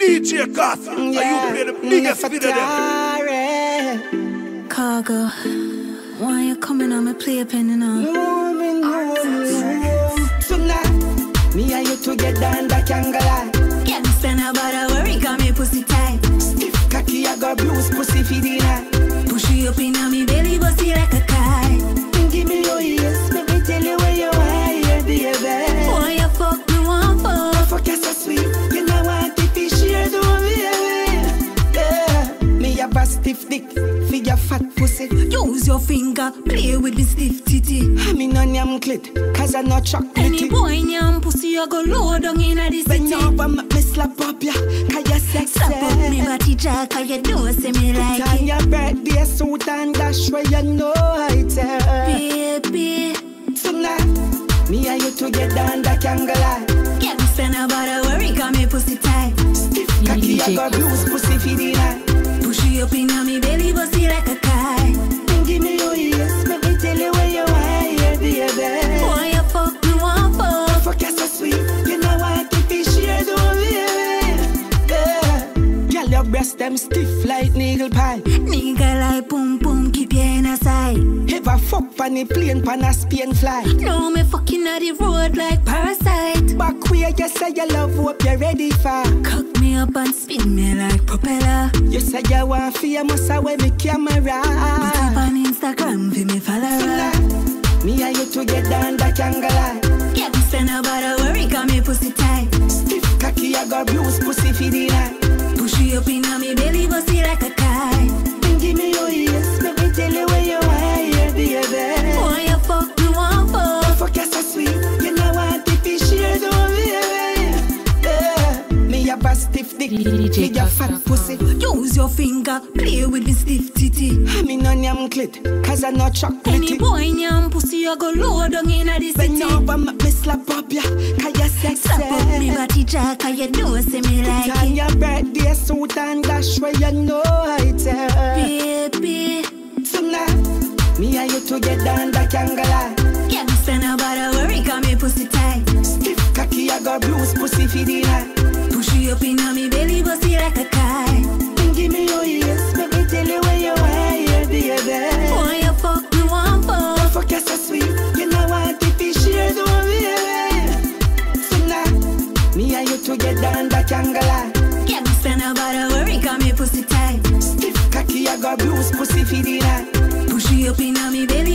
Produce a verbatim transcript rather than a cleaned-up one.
D J Coffee, yeah. You play the biggest video there. Khago, why you coming on my playpen and all? Tonight, me and you together and I can't go lie. Can't stand about a worry, got me pussy tight. Stiff cocky, I got bruise pussy for dinner. Push you up in on me belly, bossy like a kite. Give me your ears, let me tell you where you are, baby. Boy, you fuck me one fuck. Fuck you so sweet, you know what if you share the way. Yeah, me have a stiff dick for your fat pussy. Use your finger, play with the stiff titty. I mean on your clit, cause I not chocolate. Any boy in your pussy, you go low down in the city. When you over me slap up ya, cause you sexy. Slap up me body jack, cause you don't see me like Put on it. your birthday suit and dash where you know it. Baby, tonight, me and you together and I can't go lie. can't stand about a worry, got me pussy tight. Stiff cocky, I got bruise pussy for the night. Push you up in on me belly, bossy like a kite. Give me your ears, let me tell you where you are, baby. Boy, you fuck me one fuck. Fuck you so sweet, you know what if you share the way. Yeah, girl, your breast them stiff like needle pie. Nigga like boom boom, keep your in a side. Ever fuck on the plane, pan a Spain fly. No, me fucking on the road like parasite. Back where you say you love, hope you're ready for. Cock me up and spin me like propeller. You say you want famous, I wear me camera. Put up on Instagram for me follower. Tonight, me and you together and I can't go lie. Can't stand about a worry, got me pussy tight. Stiff cocky, I got bruise pussy for the night. Push you up in on me belly, bossy like a kite. Give me your ears, let me tell you where you are, baby. Boy, you fuck me one fuck. Fuck you so sweet, you know what if you share the way. Yeah, me have a stiff dick, me your fat pussy. Use your finger, play with the stiff titty. I mean on your clit, cause I not chocolate. Any boy in your pussy, you go low down in the When city. you over me slap up ya, cause you sexy. Slap up me body jack, cause you don't see me like Put on it. your birthday suit and dash where you know it. Baby, Tonight, me and you together and I can't go lie. can't stand about a worry, got me pussy tight. Stiff cocky, I got bruise pussy for the night. Push you up in on me belly, bossy like a kite. Give me your ears, let me tell you where you are, baby. Boy, you fuck me one fuck. Fuck you so sweet, you know what if you share the way. Tonight, me and you together and I can't go lie. Can't stand about a worry, got me pussy tight. Stiff cocky, I got bruise pussy for the night. Push you up in on me belly,